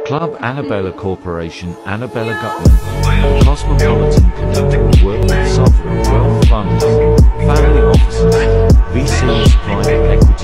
Club Annabella Corporation, Annabella Gutman, Cosmopolitan Connect, work with sovereign wealth funds, family offices, VCs, private equity